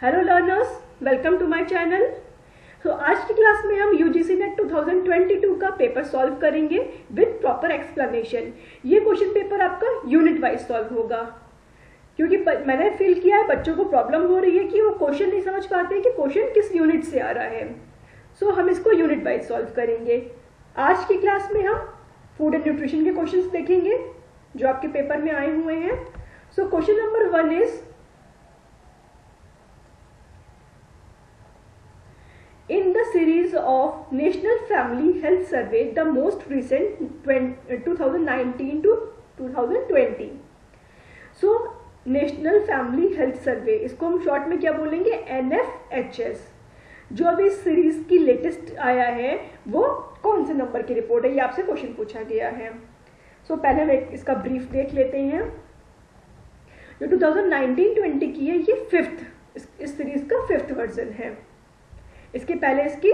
Hello learners, welcome to my channel. तो आज की क्लास में हम यूजीसी नेट 2022 का पेपर सॉल्व करेंगे विद प्रॉपर एक्सप्लेनेशन। ये क्वेश्चन पेपर आपका यूनिट वाइज सॉल्व होगा, क्योंकि मैंने फील किया है बच्चों को प्रॉब्लम हो रही है कि वो क्वेश्चन नहीं समझ पाते कि क्वेश्चन किस यूनिट से आ रहा है। सो हम इसको यूनिट वाइज सॉल्व करेंगे। आज की क्लास में हम फूड एंड न्यूट्रिशन के क्वेश्चंस देखेंगे जो आपके पेपर में आए हुए हैं। So question number 1 is, in the series of National Family Health Survey, the most recent 2019 to 2020. So National Family Health Survey, इसको हम शॉर्ट में क्या बोलेंगे, NFHS। जो अभी इस सीरीज की लेटेस्ट आया है वो कौन से नंबर की रिपोर्ट है, ये आपसे क्वेश्चन पूछा गया है। सो पहले हम इसका ब्रीफ देख लेते हैं। जो 2019-20 की है ये फिफ्थ, इस सीरीज का फिफ्थ वर्जन है। इसके पहले इसकी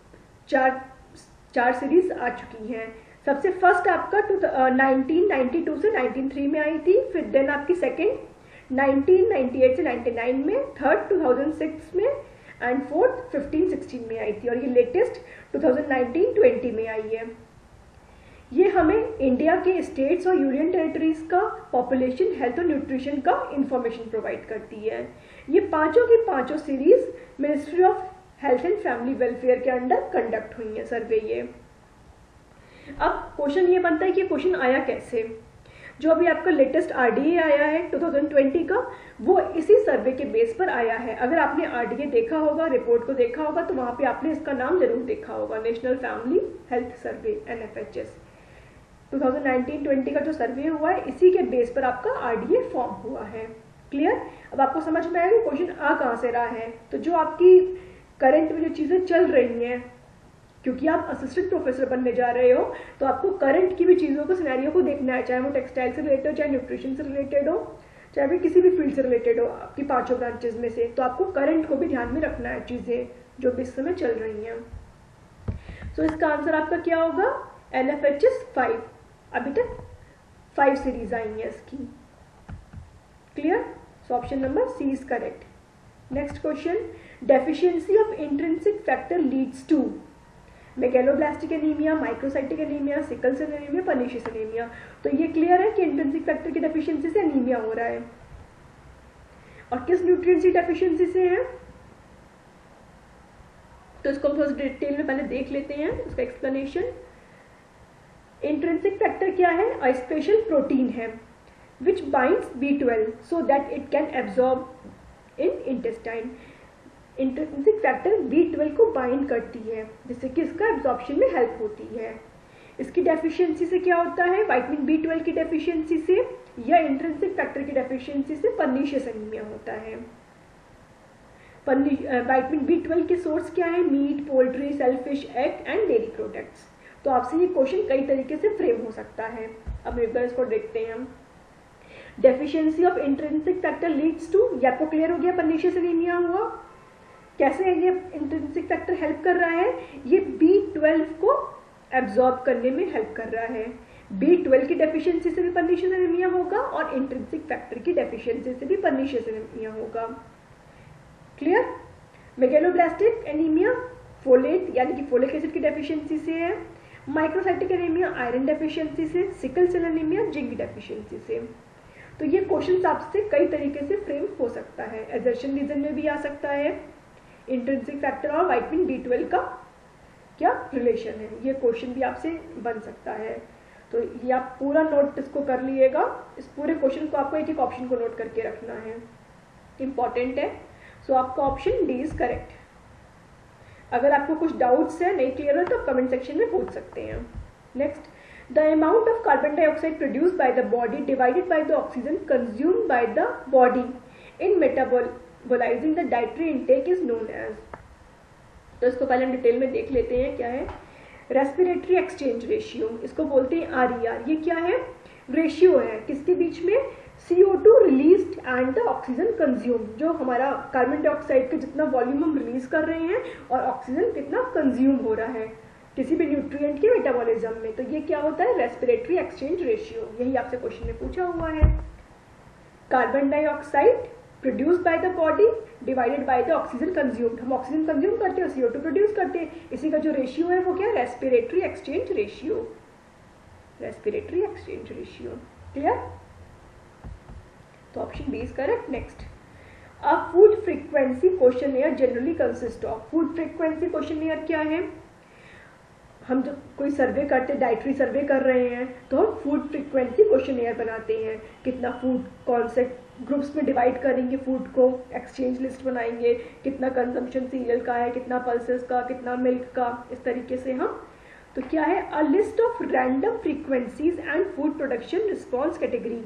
चार सीरीज आ चुकी हैं। सबसे फर्स्ट आपका 1992 से 1993 में आई थी, फिर देन आपकी सेकंड 1998 से 99 में, थर्ड 2006 में एंड फोर्थ 15-16 में आई थी, और ये लेटेस्ट 2019-20 में आई है। ये हमें इंडिया के स्टेट्स और यूनियन टेरिटरीज का पॉपुलेशन, हेल्थ और न्यूट्रिशन का इंफॉर्मेशन प्रोवाइड करती है। ये पांचों की पांचों series ministry of health and family welfare के अंडर कंडक्ट हुई है सर्वे ये। अब क्वेश्चन ये बनता है कि क्वेश्चन आया कैसे। जो अभी आपका लेटेस्ट आरडीए आया है 2020 का, वो इसी सर्वे के बेस पर आया है। अगर आपने आरडीए देखा होगा, रिपोर्ट को देखा होगा, तो वहां पे आपने इसका नाम जरूर देखा होगा, national family health survey NFHS। 2019-20 का जो सर्वे हुआ है इसी के बेस पर आपका आरडीए फॉर्म हुआ है। क्लियर? अब आपको समझ में आएगा क्वेश्चन आ कहां से रहा है। तो जो आपकी करंट में जो चीजें चल रही हैं, क्योंकि आप असिस्टेंट प्रोफेसर बनने जा रहे हो, तो आपको करंट की भी चीजों को, सिनेरियो को देखना है, चाहे वो टेक्सटाइल से रिलेटेड हो, चाहे न्यूट्रिशन से रिलेटेड हो, चाहे भी किसी भी फील्ड से रिलेटेड हो, आपकी पांचों ब्रांचेस में से। तो आपको करंट को भी ध्यान में रखना है, चीजें जो भी इस समय चल रही हैं। सो इसका आंसर आपका क्या होगा, NFHS 5। अभी तक 5 सीरीज आई है इसकी। Clear? So option number C is correct. Next question, deficiency of intrinsic factor leads to megaloblastic anaemia, microcytic anaemia, sickle cell anaemia, pernicious anaemia. तो ये क्लियर है कि इंट्रिंसिक फैक्टर की डेफिशिएंसी से एनीमिया हो रहा है। और किस न्यूट्रिएंट की डेफिशिएंसी से है, तो इसको हम थोड़ा डिटेल में पहले देख लेते हैं, उसका एक्सप्लेनेशन। इंट्रिंसिक फैक्टर क्या है, अ स्पेशल प्रोटीन है which binds B12 so that it can absorb in intestine. Intrinsic factor B12 को बाइंड करती है, जिससे कि इसका एब्जॉर्प्शन में हेल्प होती है। इसकी डेफिशिएंसी से क्या होता है, विटामिन B12 की डेफिशिएंसी से या इंट्रिंसिक फैक्टर की डेफिशिएंसी से पर्निशियस एनीमिया होता है। विटामिन B12 के सोर्स क्या है, meat, poultry, shellfish, egg and dairy products. तो आपसे ये क्वेश्चन कई तरीके से फ्रेम हो सकता है। अब एक बार इसको देखते हैं हम। Deficiency of intrinsic factor leads to, ये आपको क्लियर हो गया, पर्निशियस एनीमिया हुआ। कैसे ये इंट्रिंसिक फैक्टर हेल्प कर रहा है, ये B12 को एब्जॉर्ब करने में हेल्प कर रहा है। B12 की डेफिशिएंसी से भी पर्निशियस एनीमिया होगा और इंट्रिंसिक फैक्टर की डेफिशिएंसी से भी पर्निशियस एनीमिया होगा। क्लियर? मेगैलोब्लास्टिक एनीमिया फोलेट यानी कि फोलिक एसिड की डेफिशिएंसी से है, माइक्रोसाइटिक एनीमिया आयरन डेफिशिएंसी से, sickle cell anaemia zinc deficiency से। तो ये क्वेश्चन आपसे कई तरीके से फ्रेम हो सकता है। एजर्शन रीजन में भी आ सकता है, इंट्रिंसिक फैक्टर और विटामिन B12 का क्या रिलेशन है, ये क्वेश्चन भी आपसे बन सकता है। तो ये आप पूरा नोट इसको कर लीजिएगा। इस पूरे क्वेश्चन को आपको एक एक ऑप्शन को नोट करके रखना है, इंपॉर्टेंट है। सो आपका ऑप्शन डी इज करेक्ट। अगर आपको कुछ डाउट्स है, नहीं क्लियर है, तो आप कमेंट सेक्शन में पूछ सकते हैं। Next, the amount of carbon dioxide produced by the body divided by the oxygen consumed by the body in metabolizing the dietary intake is known as। तो इसको पहले हम डिटेल में देख लेते हैं क्या है। रेस्पिरेटरी एक्सचेंज रेशियो, इसको बोलते हैं RER। ये क्या है, रेशियो है किसके बीच में, CO2 released and the oxygen consume. जो हमारा कार्बन डाइऑक्साइड का जितना वॉल्यूम हम रिलीज कर रहे हैं और ऑक्सीजन कितना कंज्यूम हो रहा है किसी भी न्यूट्रिएंट के मेटाबॉलिज्म में, तो ये क्या होता है, रेस्पिरेटरी एक्सचेंज रेशियो। यही आपसे क्वेश्चन में पूछा हुआ है। Carbon dioxide produced by the body divided by the oxygen consumed. हम ऑक्सीजन कंज्यूम करते हैं, CO2 प्रोड्यूस करते हैं, इसी का जो रेशियो है वो क्या है, respiratory exchange ratio. Respiratory exchange ratio, clear? तो option B is correct. Next, a food frequency questionnaire generally consist of. Food frequency questionnaire क्या है? हम जब कोई सर्वे करते हैं, डाइटरी सर्वे कर रहे हैं, तो हम फूड फ्रीक्वेंसी क्वेश्चनएयर बनाते हैं। कितना फूड, कौन से ग्रुप्स में डिवाइड करेंगे फूड को, एक्सचेंज लिस्ट बनाएंगे, कितना कंजम्पशन सीरियल का है, कितना पल्सेस का, कितना मिल्क का, इस तरीके से हम। तो क्या है, a list of random frequencies and food production response category.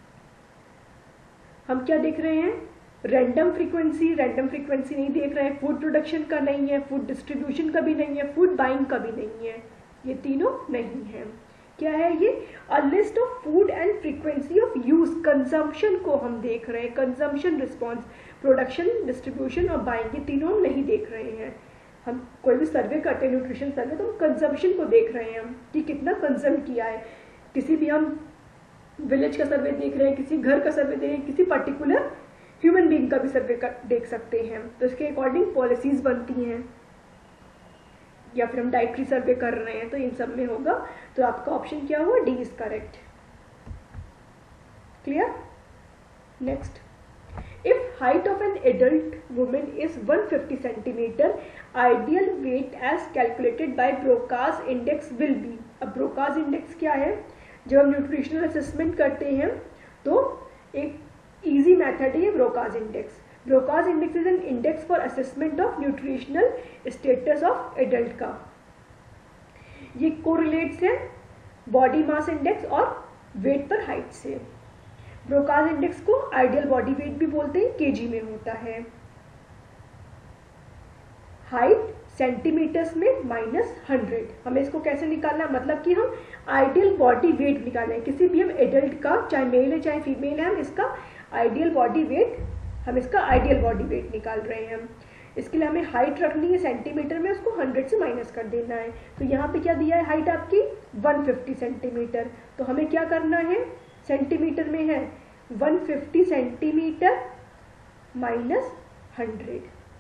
हम क्या देख रहे हैं, रैंडम फ्रीक्वेंसी नहीं देख रहे हैं, फूड प्रोडक्शन का नहीं है, फूड डिस्ट्रीब्यूशन का भी नहीं है, फूड बाइंग का भी नहीं है, ये तीनों नहीं है। क्या है ये, a list of food and frequency of use, consumption को हम देख रहे हैं, कंजम्पशन रिस्पॉन्स, प्रोडक्शन, डिस्ट्रीब्यूशन और बाइंग, ये तीनों हम नहीं देख रहे हैं। हम कोई भी सर्वे करते हैं, न्यूट्रिशन सर्वे, तो हम कंजम्पशन को देख रहे हैं कि कितना कंज्यूम किया है। किसी भी हम विलेज का सर्वे देख रहे हैं, किसी घर का सर्वे देख रहे हैं, किसी पर्टिकुलर ह्यूमन बीइंग का भी सर्वे देख सकते हैं, तो इसके अकॉर्डिंग पॉलिसीज बनती हैं। या फिर हम डाइटरी सर्वे कर रहे हैं, तो इन सब में होगा। तो आपका ऑप्शन क्या हुआ, D is correct. Clear? Next, if height of an adult women is 150 centimetre, ideal weight as calculated by Broca's index will be. अब ब्रोकास इंडेक्स क्या है, जब हम न्यूट्रिशनल असेसमेंट करते हैं तो एक इजी मेथड है Broca's index. Broca's index is an index for assessment of nutritional status of adult का। ये कोरिलेट्स है बॉडी मास इंडेक्स और वेट पर हाइट से। ब्रोकास इंडेक्स को आइडियल बॉडी वेट भी बोलते हैं, केजी में होता है। हाइट सेंटीमीटर्स में -100। हमें इसको कैसे निकालना, मतलब कि हम आइडियल बॉडी वेट निकालें किसी भी हम एडल्ट का, चाहे मेल है चाहे फीमेल है, हम इसका आइडियल बॉडी वेट निकाल रहे हैं। इसके लिए हमें हाइट रखनी है सेंटीमीटर में, उसको 100 से माइनस कर देना है। तो यहाँ पे क्या दिया है, हाइट आपकी 150 सेंटीमीटर, तो हमें क्या करना है, सेंटीमीटर में है 150 सेंटीमीटर -100।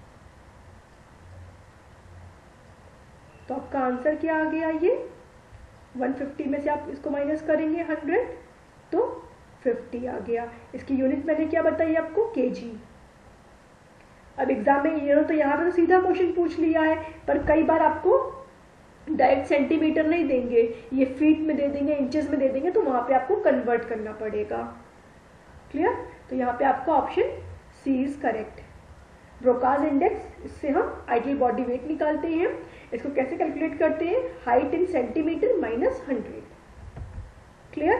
तो आपका आंसर क्या आ गया, ये 150 में से आप इसको माइनस करेंगे 100 तो 50 आ गया। इसकी यूनिट मैंने क्या बताई आपको, केजी। अब एग्जाम में ये हो तो यहाँ पे तो सीधा क्वेश्चन पूछ लिया है, पर कई बार आपको डायरेक्ट सेंटीमीटर नहीं देंगे, ये फीट में दे देंगे, इंचेस में दे देंगे, तो वहां पे आपको कन्वर्ट करना पड़ेगा। क्लियर? तो यहाँ पे आपका option C is correct. Broca's index, इससे हम आइडियल बॉडी वेट निकालते हैं। इसको कैसे कैलकुलेट करते हैं, height in centimetre -100। Clear?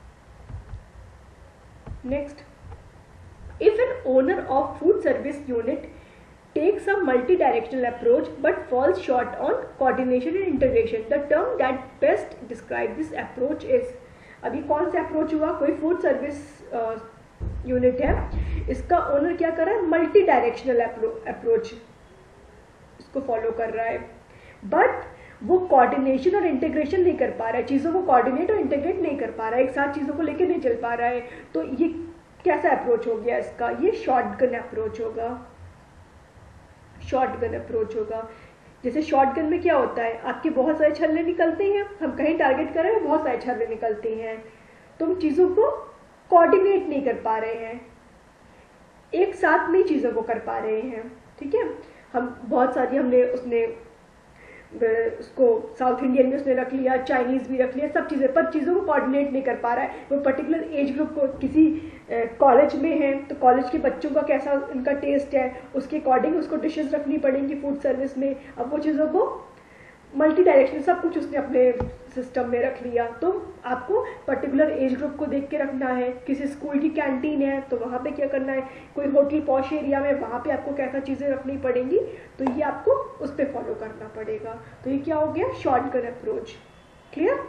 Next, if an owner of food service unit takes a multi-directional approach but falls short on coordination and integration, the term that best describes this approach is। अभी कौन सा approach हुआ, कोई food service unit है, इसका owner क्या कर रहा है, मल्टी डायरेक्शनल अप्रोच इसको फॉलो कर रहा है, बट वो कोऑर्डिनेशन और इंटीग्रेशन नहीं कर पा रहा है, चीज़ों को कोऑर्डिनेट और इंटीग्रेट नहीं कर पा रहा है, एक साथ चीज़ों को लेकर नहीं चल पा रहा है। तो ये कैसा अप्रोच हो गया इसका, ये शॉटगन अप्रोच होगा। शॉटगन अप्रोच होगा, जैसे शॉटगन में क्या होता है, आपके बहुत सारे छल्ले निकलते हैं, हम कहीं टारगेट कर रहे हैं, बहुत सारे छल्ले निकलते हैं, तो हम चीज़ों को कोऑर्डिनेट नहीं कर पा रहे हैं, एक साथ नहीं चीज़ों को कर पा रहे हैं। ठीक है, हम बहुत सारी हमने उसको साउथ इंडियन में उसने रख लिया, चाइनीज़ भी रख लिया, सब चीज़ें, पर चीज़ों को कोऑर्डिनेट नहीं कर पा रहा है। वो पर्टिकुलर एज ग्रुप को, किसी कॉलेज में है तो कॉलेज के बच्चों का कैसा इनका टेस्ट है, उसके अकॉर्डिंग उसको डिशेस रखनी पड़ेंगी फूड सर्विस में। अब वो चीज़ों को मल्टी डायरेक्शनल सब कुछ उसने अपने सिस्टम में रख लिया, तो आपको पर्टिकुलर एज ग्रुप को देख के रखना है। किसी स्कूल की कैंटीन है तो वहाँ पे क्या करना है, कोई होटल पॉश एरिया में, वहाँ पे आपको कैसा चीज़ें रखनी पड़ेंगी, तो ये आपको उस पर फॉलो करना पड़ेगा। तो ये क्या हो गया, shortcut approach. Clear?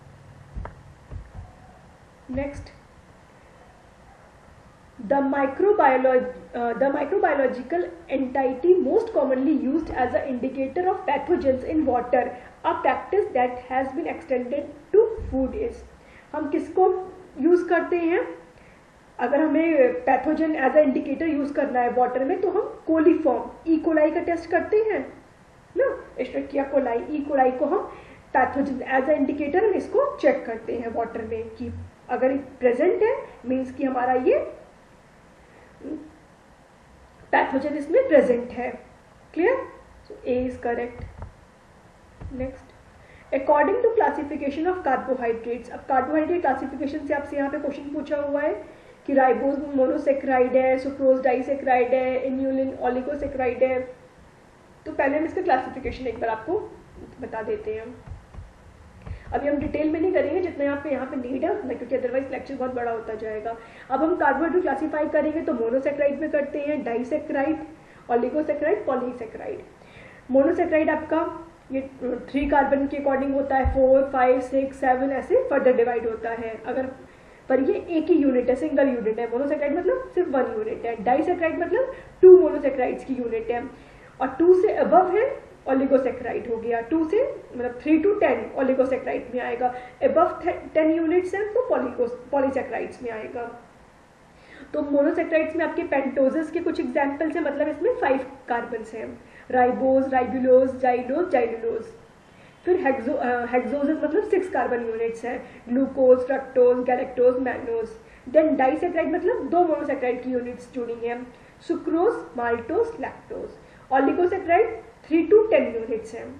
Next, the microbiological entity most commonly used as an indicator of pathogens in water, a practice that has been extended to food is। हम किसको यूज करते हैं, अगर हमें pathogen as a indicator use करना है water में तो हम कोलीफॉर्म ई कोलाई का टेस्ट करते हैं ना, एस्चेरिचिया कोलाई, ई कोलाई को हम पैथोजन एज अ इंडिकेटर हम इसको चेक करते हैं वाटर में कि अगर प्रेजेंट है मीन्स कि हमारा ये पैथोजन इसमें प्रेजेंट है। Clear? So A is correct. Next, according to classification of carbohydrates. अब कार्बोहाइड्रेट क्लासिफिकेशन से आपसे यहाँ पे क्वेश्चन पूछा हुआ है कि राइबोज मोनोसेक्राइड है, सुक्रोज डाइसेक्राइड है, इन्यूलिन ओलिगोसेक्राइड है। तो पहले हम इसका क्लासिफिकेशन एक बार आपको बता देते हैं। अभी हम डिटेल में नहीं करेंगे, जितना यहाँ पे नीड है उतना, क्योंकि अदरवाइज लेक्चर बहुत बड़ा होता जाएगा। अब हम कार्बोहाइड्रेट क्लासीफाई करेंगे तो मोनोसेक्राइड में करते हैं, डाइसेक्राइड, ओलिगोसेक्राइड, पॉलीसेक्राइड। मोनोसेक्राइड आपका ये 3 कार्बन के अकॉर्डिंग होता है, 4, 5, 6, 7 ऐसे फर्दर डिवाइड होता है। अगर पर ये एक ही यूनिट है, सिंगल यूनिट है। मोनोसेक्राइड मतलब सिर्फ 1 यूनिट है। डाइसेक्राइड मतलब 2 मोनोसेक्राइड्स की यूनिट है, और 2 से अबव है ओलिगोसेक्राइड हो गया। 2 से मतलब 3 to 10 ओलिगोसेक्राइड में आएगा, अबव 10 यूनिट्स है तो पॉलीसेक्राइड्स में आएगा। तो मोनोसेक्राइड्स में आपके पेंटोजेस के कुछ एग्जांपल्स हैं, मतलब इसमें 5 कार्बन्स हैं, राइबोज, राइबुलोज, जाइलोज, जाइलुलोज। फिर हेक्सोजेस मतलब 6 कार्बन यूनिट्स हैं, glucose, fructose, galactose, mannose. Then disaccharide मतलब 2 मोनोसेक्राइड की यूनिट्स जुड़ी हैं, sucrose, maltose, lactose. Oligosaccharide 3 to 10 units हैं,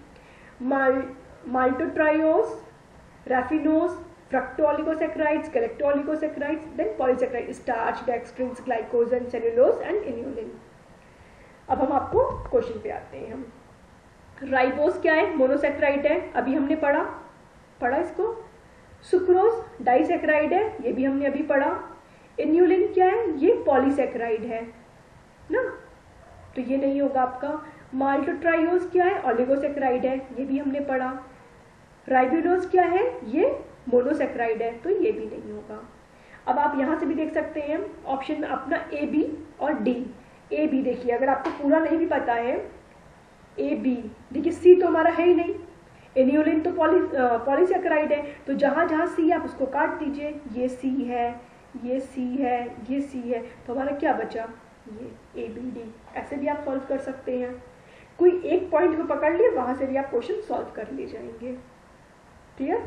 maltotriose, raffinose, fructooligosaccharides, galactooligosaccharides. Then polysaccharide, starch, dextrins, glycogen, cellulose and inulin. अब हम आपको क्वेश्चन पे आते हैं। हम राइबोज क्या है? मोनोसेक्राइड है, अभी हमने पढ़ा इसको। सुक्रोज डाइसेक्राइड है, ये भी हमने अभी पढ़ा। इन्यूलिन क्या है? ये पॉलीसेक्राइड है ना, तो ये नहीं होगा आपका। माल्टोट्रायोज क्या है? ओलिगोसेक्राइड है, ये भी हमने पढ़ा। राइबुलोज क्या है? ये मोनोसेक्राइड है, तो ये भी नहीं होगा। अब आप यहां से भी देख सकते हैं ऑप्शन अपना ए, बी और डी। ए, बी देखिए, अगर आपको पूरा नहीं भी पता है ए, बी, देखिए सी तो हमारा है ही नहीं, इन्यूलिन तो पॉलीसेक्राइड है, तो जहां जहां सी आप उसको काट दीजिए। ये सी है, ये सी है, ये सी है, तो हमारा क्या बचा? ये ए, बी, डी। ऐसे भी आप सॉल्व कर सकते हैं, कोई एक पॉइंट को पकड़ लिए वहां से भी आप क्वेश्चन सॉल्व कर ले जाएंगे। क्लियर?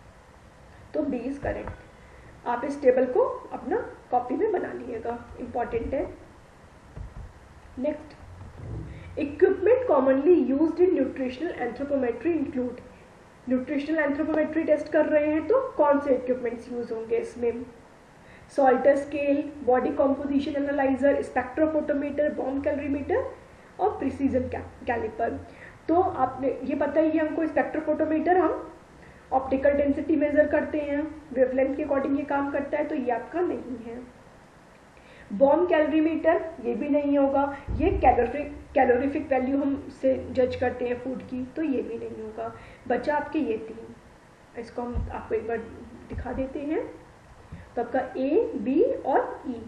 तो बी इज करेक्ट। आप इस टेबल को अपना कॉपी में बना लीजिएगा, इंपॉर्टेंट है। Next, equipment commonly used in nutritional anthropometry include. Nutritional anthropometry test कर रहे हैं तो कौन से इक्विपमेंट्स यूज होंगे इसमें? Salter scale, body composition analyser, spectrophotometer, bomb calorimeter और प्रिसीजन कैलिपर। तो आपने ये पता ही है हमको, स्पेक्ट्रोफोटोमीटर हम ऑप्टिकल डेंसिटी मेजर करते हैं, वेवलेंथ के अकॉर्डिंग ये काम करता है, तो ये आपका नहीं है। बॉम्ब कैलोरीमीटर ये भी नहीं होगा, ये कैलोरीफिक वैल्यू हम से जज करते हैं फूड की, तो ये भी नहीं होगा। बचा आपके ये 3, इसको हम आपको एक बार दिखा देते हैं। तो आपका ए, बी और ई,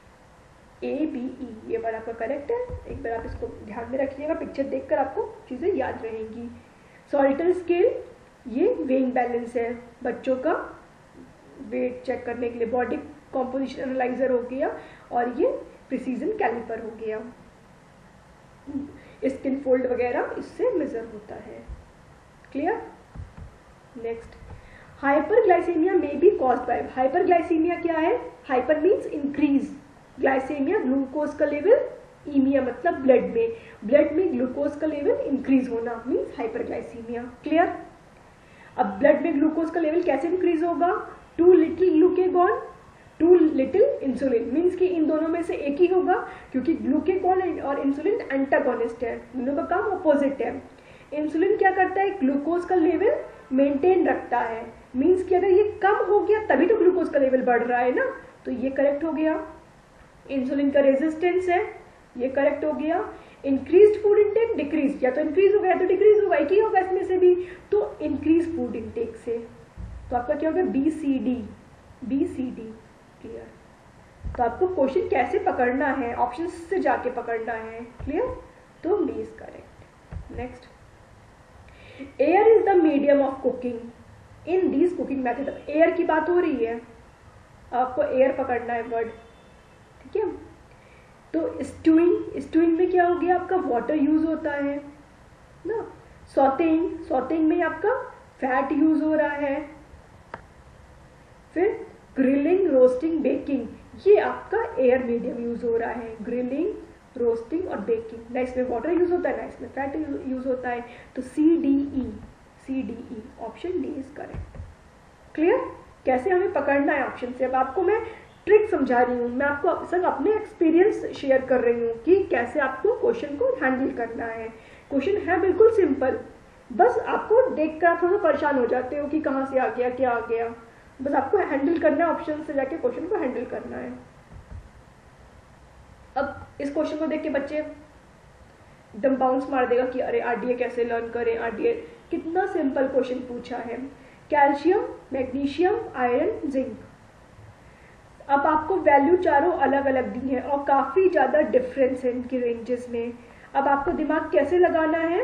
ए, बी, ई, ये बार आपका करेक्ट है। एक बार आप इसको ध्यान में रखिएगा, पिक्चर देखकर आपको चीज़ें याद रहेंगी। सॉल्टर स्केल ये वेइंग बैलेंस है, बच्चों का वेट चेक करने के लिए। बॉडी कॉम्पोजिशन एनालाइजर हो गया, और ये प्रिसीजन कैलिपर हो गया। स्किन फोल्ड वगैरह इससे मेजर होता है। क्लियर? नेक्स्ट, हाइपरग्लाइसीमिया में बी कॉज्ड बाय। हाइपरग्लाइसीमिया क्या है? Hyper means increase, glycaemia glucose का लेवल, ईमिया मतलब ब्लड में ग्लूकोज का लेवल इंक्रीज होना मीन्स हाइपरग्लाइसीमिया। क्लियर? अब ब्लड में ग्लूकोज का लेवल कैसे इंक्रीज होगा? Too little glucagon, too little insulin, means कि इन दोनों में से एक ही होगा, क्योंकि ग्लूकेगॉन और इंसुलिन एंटागोनिस्ट है, दोनों का काम अपोजिट है। इंसुलिन क्या करता है? ग्लूकोज का लेवल मेंटेन रखता है, मीन्स कि अगर ये कम हो गया तभी तो ग्लूकोज का लेवल बढ़ रहा है ना, तो ये करेक्ट हो गया। इंसुलिन का रेजिस्टेंस है, ये करेक्ट हो गया। इंक्रीज फूड इंटेक, डिक्रीज, या तो इंक्रीज होगा या तो डिक्रीज होगा, एक ही होगा इसमें से भी, तो इंक्रीज फूड इंटेक से। तो आपका क्या होगा? B C D, B C D. Clear? तो आपको क्वेश्चन कैसे पकड़ना है, ऑप्शन से जाके पकड़ना है। क्लियर? तो B is correct. Next, air is the medium of cooking in these cooking method. Air की बात हो रही है, आपको एयर पकड़ना है वर्ड। ठीक है। तो स्टूइंग में क्या हो गया आपका, वाटर यूज होता है ना। सॉटेइंग में आपका फैट यूज हो रहा है। फिर ग्रिलिंग, रोस्टिंग, बेकिंग, ये आपका एयर मीडियम यूज हो रहा है। ग्रिलिंग, रोस्टिंग और बेकिंग, ना इसमें वाटर यूज होता है ना इसमें फैट यूज होता है। तो CDE option D is correct. Clear, कैसे हमें पकड़ना है ऑप्शन से। अब आपको मैं ट्रिक समझा रही हूँ, मैं आपको सब अपने एक्सपीरियंस शेयर कर रही हूँ कि कैसे आपको क्वेश्चन को हैंडल करना है। क्वेश्चन है बिल्कुल सिंपल, बस आपको देखकर आप थोड़ा परेशान हो जाते हो कि कहाँ से आ गया, क्या आ गया। बस आपको हैंडल करना है, ऑप्शन से जाके क्वेश्चन को हैंडल करना है। अब इस क्वेश्चन को देख के बच्चे एकदम बाउंस मार देगा कि अरे आरडीए कैसे लर्न करें, आरडीए कितना सिंपल क्वेश्चन पूछा है। Calcium, magnesium, iron, zinc. अब आपको वैल्यू चारों अलग अलग दी है और काफी ज्यादा डिफरेंस है इनकी रेंजेस में। अब आपको दिमाग कैसे लगाना है।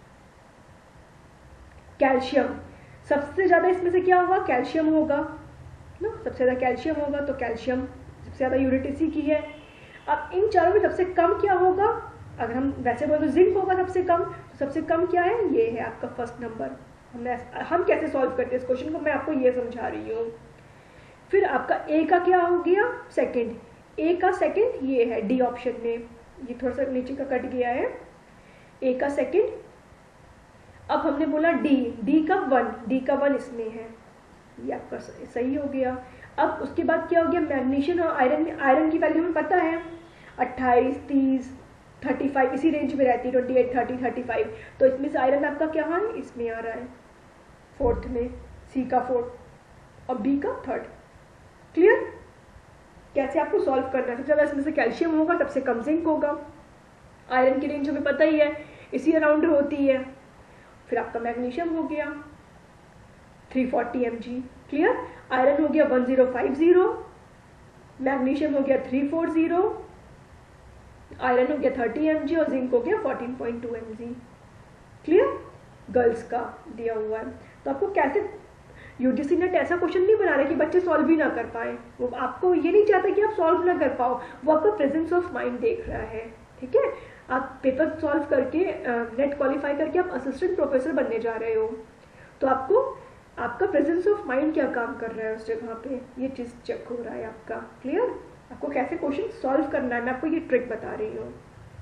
कैल्शियम सबसे ज्यादा, इसमें से क्या होगा, कैल्शियम होगा ना, सबसे ज्यादा कैल्शियम होगा, तो कैल्शियम सबसे ज्यादा यूनिट इसी की है। अब इन चारों में सबसे कम क्या होगा, अगर हम वैसे बोले तो जिंक होगा सबसे कम, तो सबसे कम क्या है, ये है आपका फर्स्ट नंबर। हम कैसे सॉल्व करते हैं इस क्वेश्चन को, मैं आपको ये समझा रही हूँ। फिर आपका ए का क्या हो गया, सेकंड, ए का सेकंड ये है डी ऑप्शन में, ये थोड़ा सा नीचे का कट गया है, ए का सेकंड। अब हमने बोला डी का वन इसमें है, ये आपका सही हो गया। अब उसके बाद क्या हो गया, मैग्नीशियम और आयरन में, आयरन की वैल्यू हमें पता है 28, 30, 35 इसी रेंज में रहती है, 28, 30, 35। तो इसमें से आयरन आपका क्या है, इसमें आ रहा है फोर्थ में, सी का फोर्थ और बी का थर्ड। क्लियर, कैसे आपको सॉल्व करना है। सबसे ज्यादा इसमें से कैल्शियम होगा, सबसे कम जिंक होगा। आयरन की रेंज हमें पता ही है, इसी अराउंड होती है। फिर आपका मैग्नीशियम हो गया 340 mg। क्लियर, आयरन हो गया 1050, मैग्नीशियम हो गया 340, आयरन हो गया 30 mg और जिंक हो गया 14.2 mg। क्लियर, गर्ल्स का दिया हुआ है। तो आपको कैसे, यूजीसी नेट ऐसा क्वेश्चन नहीं बना रहे कि बच्चे सॉल्व भी ना कर पाए, वो आपको ये नहीं चाहता कि आप सॉल्व ना कर पाओ, वो आपका प्रेजेंस ऑफ माइंड देख रहा है। ठीक है, आप पेपर सॉल्व करके नेट क्वालिफाई करके आप असिस्टेंट प्रोफेसर बनने जा रहे हो, तो आपको आपका प्रेजेंस ऑफ माइंड क्या काम कर रहा है उस जगह पे, ये चीज चेक हो रहा है आपका। क्लियर, आपको कैसे क्वेश्चन सॉल्व करना है, मैं आपको ये ट्रिक बता रही हूँ।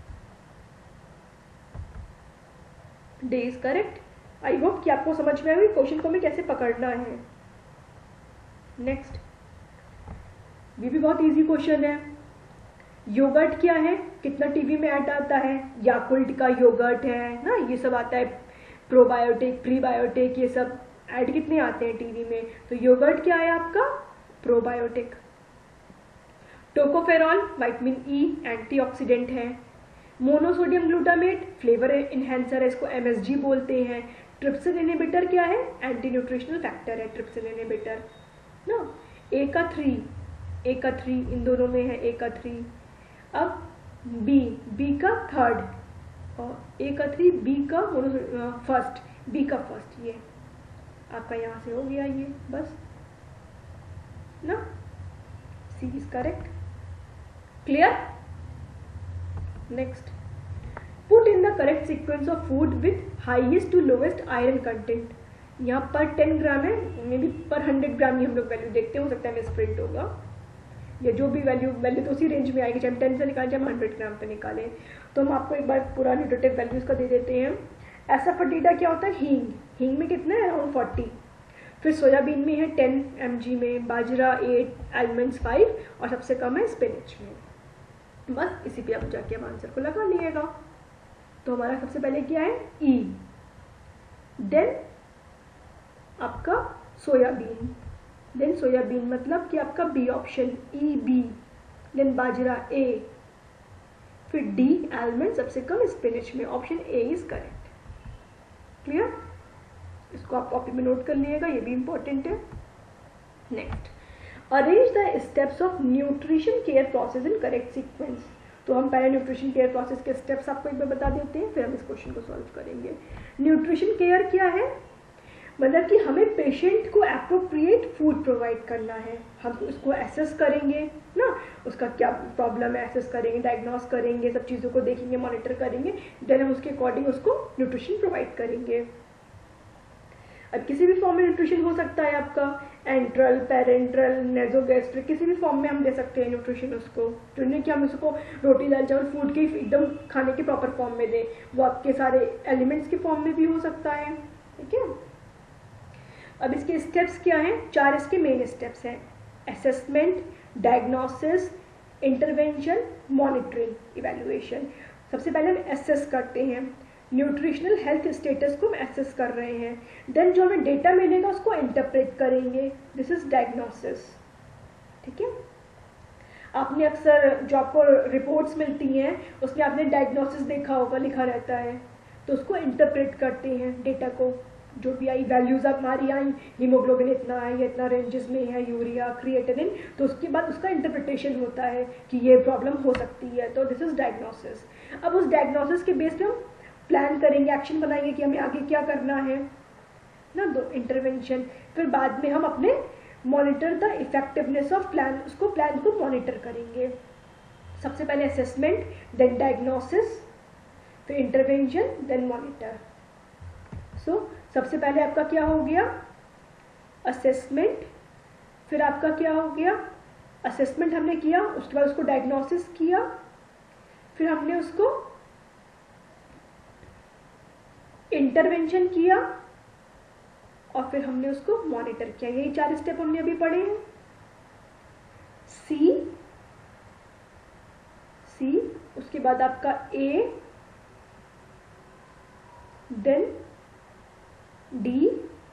D is correct. I hope कि आपको समझ में आई क्वेश्चन को हमें कैसे पकड़ना है। नेक्स्ट, ये भी बहुत इजी क्वेश्चन है। योगर्ट क्या है, कितना टीवी में ऐड आता है, याकुल्ट का योगर्ट है ना, ये सब आता है, प्रोबायोटिक, प्रीबायोटिक, ये सब ऐड कितने आते हैं टीवी में। तो योगर्ट क्या है आपका, probiotic. Tocopherol vitamin E antioxidant है। मोनोसोडियम ग्लूटामेट फ्लेवर इन्हेंसर है, इसको MSG बोलते हैं। ट्रिप्सिन इनहिबिटर क्या है, एंटी न्यूट्रिशनल फैक्टर है ट्रिप्सिन इनहिबिटर ना। ए का 3 इन दोनों में है, ए का 3। अब बी का थर्ड और ए का 3, बी का फर्स्ट, बी का फर्स्ट, ये आपका यहाँ से हो गया ये बस ना, C is correct. Clear, next, put in the correct sequence of food with highest to lowest iron content. यहाँ पर 10 ग्राम है, मे बी पर 100 ग्राम ही हम लोग वैल्यू देखते हैं, हो सकता है मिसप्रिंट होगा, या जो भी वैल्यू तो उसी रेंज में आएगी, चाहे हम 10 से निकालें चाहे हम 100 ग्राम पे निकालें। तो हम आपको एक बार पूरा न्यूट्रिटिव वैल्यूज का दे देते हैं। एसाफेटिडा क्या होता है, हींग में कितना है, अराउंड 40। फिर सोयाबीन में है 10 mg में, बाजरा 8, आलमंड्स 5 और सबसे कम है स्पिनच में। बस इसी पे आप जाके अब आंसर को लगा लीजिएगा। तो हमारा सबसे पहले क्या है, ई, देन आपका सोयाबीन मतलब कि आपका B option, E B, then बाजरा ए, फिर डी आलमंड, सबसे कम स्पिनच में, option A is correct. Clear, इसको आप कॉपी में नोट कर लीजिएगा, ये भी इंपॉर्टेंट है। Next, arrange the steps of nutrition care process in correct sequence. तो हम पहले न्यूट्रिशन केयर प्रोसेस के स्टेप्स आपको एक बार बता देते हैं, फिर हम इस क्वेश्चन को सॉल्व करेंगे। न्यूट्रिशन केयर क्या है, मतलब कि हमें पेशेंट को एप्रोप्रिएट फूड प्रोवाइड करना है, हम उसको एसेस करेंगे ना, उसका क्या प्रॉब्लम है एसेस करेंगे, डायग्नोस करेंगे, सब चीज़ों को देखेंगे, मॉनिटर करेंगे, देन हम उसके अकॉर्डिंग उसको न्यूट्रिशन प्रोवाइड करेंगे। अब किसी भी फॉर्म में न्यूट्रिशन हो सकता है आपका, एंट्रल, पेरेंट्रल, नेजोगैस्ट्रिक, किसी भी फॉर्म में हम दे सकते हैं न्यूट्रिशन उसको। जो नहीं कि हम उसको रोटी दाल चावल फूड के एकदम खाने के प्रॉपर फॉर्म में दें, वो आपके सारे एलिमेंट्स के फॉर्म में भी हो सकता है। ठीक है, अब इसके स्टेप्स क्या हैं? 4 इसके मेन स्टेप्स हैं: assessment, diagnosis, intervention, monitoring, evaluation. सबसे पहले हम एसेस करते हैं, न्यूट्रिशनल हेल्थ स्टेटस को हम एसेस कर रहे हैं, देन जो हमें डेटा मिलेगा उसको इंटरप्रेट करेंगे, दिस इज डायग्नोसिस। ठीक है, आपने अक्सर जो आपको रिपोर्ट्स मिलती हैं उसमें आपने डायग्नोसिस देखा होगा, लिखा रहता है, तो उसको इंटरप्रेट करते हैं डेटा को, जो भी आई वैल्यूज हमारी आई, हीमोग्लोबिन इतना है, ये इतना रेंजेस में है, यूरिया, क्रिएटिनिन, तो उसके बाद उसका इंटरप्रिटेशन होता है कि ये प्रॉब्लम हो सकती है, तो दिस इज डायग्नोसिस। अब उस डायग्नोसिस के बेस पे हम प्लान करेंगे, एक्शन बनाएंगे कि हमें आगे क्या करना है ना, दो इंटरवेंशन। फिर बाद में हम अपने monitor the effectiveness of plan, उसको प्लान को मॉनिटर करेंगे। सबसे पहले असेसमेंट, देन डायग्नोसिस, फिर इंटरवेंशन, देन मॉनिटर। सो सबसे पहले आपका क्या हो गया? असेसमेंट। फिर आपका क्या हो गया? असेसमेंट हमने किया, उसके बाद उसको डायग्नोसिस किया, फिर हमने उसको इंटरवेंशन किया, और फिर हमने उसको मॉनिटर किया। यही 4 स्टेप हमने अभी पढ़े हैं। सी, उसके बाद आपका ए, देन डी,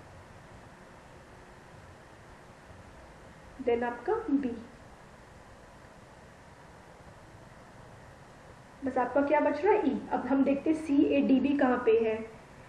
देन आपका बी। बस आपका क्या बच रहा है? ई। अब हम देखते हैं सी ए डी बी कहाँ पे है।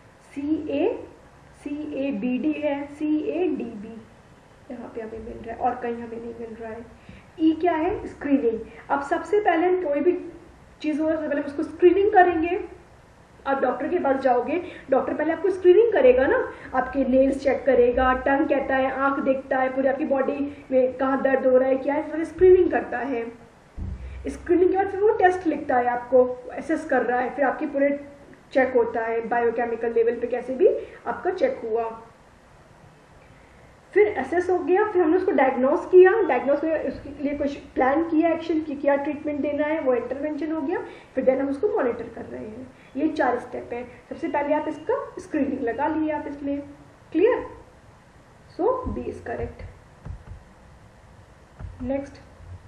सी ए बी डी है, सी ए डी बी यहाँ पे हमें मिल रहा है, और कहीं हमें नहीं मिल रहा है। ई क्या है? स्क्रीनिंग। अब सबसे पहले हम कोई भी चीज़ हो सबसे पहले उसको स्क्रीनिंग करेंगे। आप डॉक्टर के पास जाओगे, डॉक्टर पहले आपको स्क्रीनिंग करेगा ना, आपके नेल्स चेक करेगा, टंग कहता है, आंख देखता है, पूरी आपकी बॉडी में कहाँ दर्द हो रहा है, क्या है, फिर स्क्रीनिंग करता है। स्क्रीनिंग के बाद फिर वो टेस्ट लिखता है, आपको एसेस कर रहा है, फिर आपकी पूरे चेक होता है बायोकेमिकल लेवल पे, कैसे भी आपका चेक हुआ। फिर एसेस हो गया, फिर हमने उसको डायग्नोस किया, डायग्नोस में उसके लिए कुछ प्लान किया, एक्शन की, क्या ट्रीटमेंट देना है, वो इंटरवेंशन हो गया, फिर देन हम उसको मॉनिटर कर रहे हैं। ये 4 स्टेप है। सबसे पहले आप इसका स्क्रीनिंग लगा लिए आप इसमें, clear? So B is correct. Next,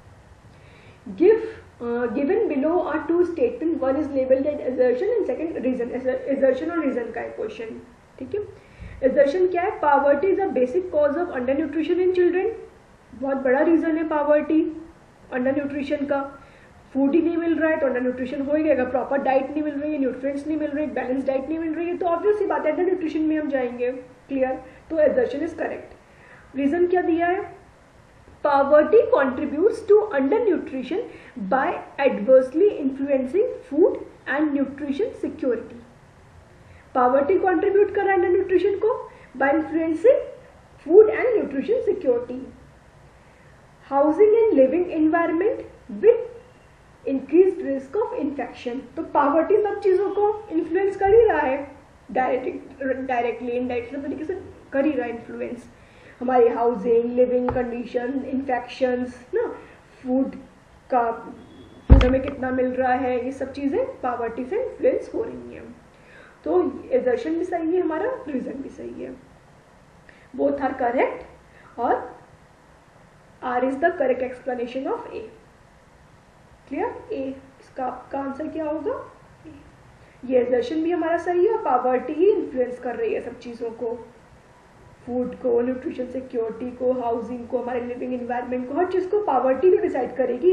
given below are 2 statement, one is labelled as assertion and second reason. assertion और रीजन का है क्वेश्चन। ठीक है, assertion क्या है? Poverty is a basic cause of under nutrition in children. बहुत बड़ा reason है पावर्टी, अंडर न्यूट्रिशन का। फूड ही नहीं मिल रहा है तो अंडर न्यूट्रिशन हो ही गएगा, प्रॉपर डाइट नहीं मिल रही है, न्यूट्रिएंट्स नहीं मिल रही, बैलेंस डाइट नहीं मिल रही है, तो ऑब्वियस सी बात है अंडर न्यूट्रिशन में हम जाएंगे। क्लियर? तो assertion इज करेक्ट। रीजन क्या दिया है? Poverty contributes to undernutrition by adversely influencing food and nutrition security. Poverty contribute कर रहा है undernutrition को by influencing food and nutrition security. Housing and living environment with increased risk of infection. तो poverty सब चीजों को influence कर ही रहा है, डायरेक्टली इनडायरेक्टली सब तरीके से कर ही रहा है influence। हमारी हाउसिंग, लिविंग कंडीशन, इन्फेक्शंस ना, फूड हमें कितना मिल रहा है, ये सब चीज़ें पावर्टी से इन्फ्लुएंस हो रही हैं। तो assertion भी सही है हमारा, रीजन भी सही है, बोथ आर करेक्ट, और R is the correct explanation of A. Clear? A इसका आपका आंसर क्या होगा? ये assertion भी हमारा सही है, पावर्टी ही इन्फ्लुएंस कर रही है सब चीज़ों को, फूड को, न्यूट्रिशन सिक्योरिटी को, हाउसिंग को, हमारे लिविंग एनवायरनमेंट को, हर चीज को पावर्टी भी डिसाइड करेगी।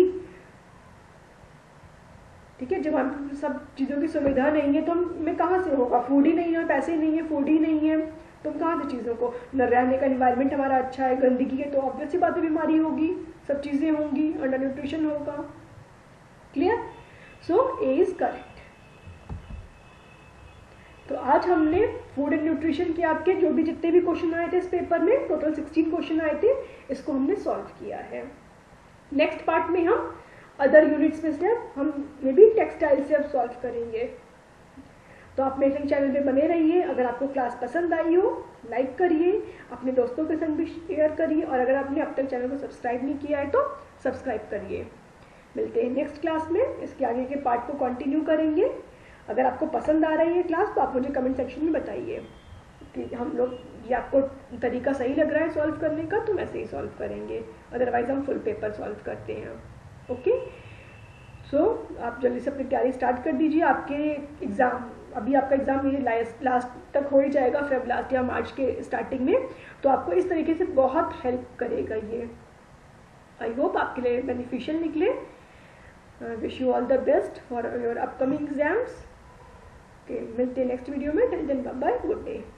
ठीक है, जब हम सब चीजों की सुविधा नहीं है तो हमें कहाँ से होगा? फूड ही नहीं है, पैसे नहीं है, फूड ही नहीं है, तो हम कहाँ से चीजों को, न रहने का एनवायरनमेंट हमारा अच्छा है, गंदगी है, तो ऑब्वियस सी बात है बीमारी होगी, सब चीजें होंगी, अंडर न्यूट्रिशन होगा। Clear? So A is correct. तो आज हमने फूड एंड न्यूट्रिशन के आपके जो भी जितने भी क्वेश्चन आए थे इस पेपर में, टोटल 16 क्वेश्चन आए थे, इसको हमने सॉल्व किया है। नेक्स्ट पार्ट में हम अदर यूनिट्स में से हम मे भी टेक्सटाइल से अब सॉल्व करेंगे। तो आप मेरे चैनल पे बने रहिए। अगर आपको क्लास पसंद आई हो लाइक करिए, अपने दोस्तों के संग भी शेयर करिए, और अगर आपने अब तक चैनल को सब्सक्राइब नहीं किया है तो सब्सक्राइब करिए। मिलते हैं नेक्स्ट क्लास में, इसके आगे के पार्ट को कंटिन्यू करेंगे। अगर आपको पसंद आ रही है क्लास तो आप मुझे कमेंट सेक्शन में बताइए कि हम लोग, ये आपको तरीका सही लग रहा है सॉल्व करने का तो वैसे ही सॉल्व करेंगे, अदरवाइज हम फुल पेपर सॉल्व करते हैं। ओके, सो आप जल्दी से अपनी तैयारी स्टार्ट कर दीजिए। आपके एग्ज़ाम, अभी आपका एग्ज़ाम ये लास्ट तक हो ही जाएगा, फेब लास्ट या मार्च के स्टार्टिंग में, तो आपको इस तरीके से बहुत हेल्प करेगा ये। आई होप आपके लिए बेनिफिशियल निकले। Wish you all the best for your upcoming exams. Okay, मिलते हैं नेक्स्ट वीडियो में। Till then bye bye, good day.